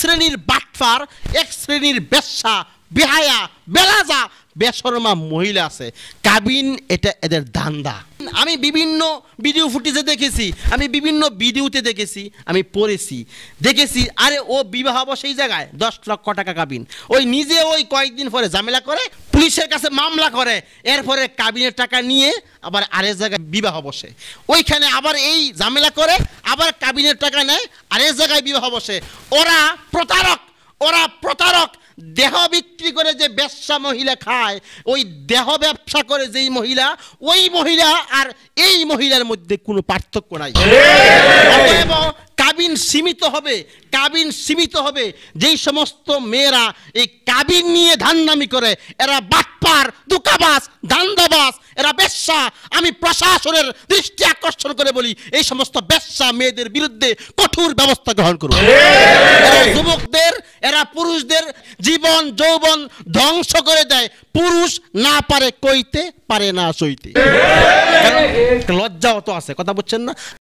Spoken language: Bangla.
শ্রেণীর বাটফার, এক শ্রেণীর বেশ্যা, বেহায়া, বেলাজা, বেশরমা মহিলা আছে। কাবিন এটা এদের ধান্দা। আমি বিভিন্ন ভিডিও ফুটেজে দেখেছি, আমি বিভিন্ন ভিডিওতে দেখেছি, আমি পড়েছি, দেখেছি। আরে ও বিবাহ সেই জায়গায় 10 লক্ষ টাকা কাবিন, ওই নিজে ওই কয়েকদিন পরে ঝামেলা করে, পুলিশের কাছে মামলা করে, এরপরে কাবিনের টাকা নিয়ে আবার আরেক জায়গায় বিবাহ বসে, ওইখানে আবার এই ঝামেলা করে, আবার কাবিনের টাকা নেয়, আরেক জায়গায় বিবাহ বসে। ওরা প্রতারক, ওরা প্রতারক। দেহ বিক্রি করে যে বেশ্যা মহিলা খায়, ওই দেহ ব্যবসা করে যেই মহিলা, ওই মহিলা আর এই মহিলার মধ্যে কোনো পার্থক্য নাই। এবং কাবিন সীমিত হবে, কাবিন সীমিত হবে যেই সমস্ত মেয়েরা এই কাবিন নিয়ে ধান্দামি করে, এরা বাটপার, দুকাবাজ, ধান্দাবাজ, এরা বেশ্যা। আমি প্রশাসনের দৃষ্টি আকর্ষণ করে বলি, এই সমস্ত বেশ্যা মেয়েদের বিরুদ্ধে কঠোর ব্যবস্থা গ্রহণ করুন। এরা যুবকদের, এরা পুরুষদের জীবন যৌবন ধ্বংস করে দেয়। পুরুষ না পারে কইতে, পারে না সইতে। লজ্জাও তো আছে, কথা বলছেন না?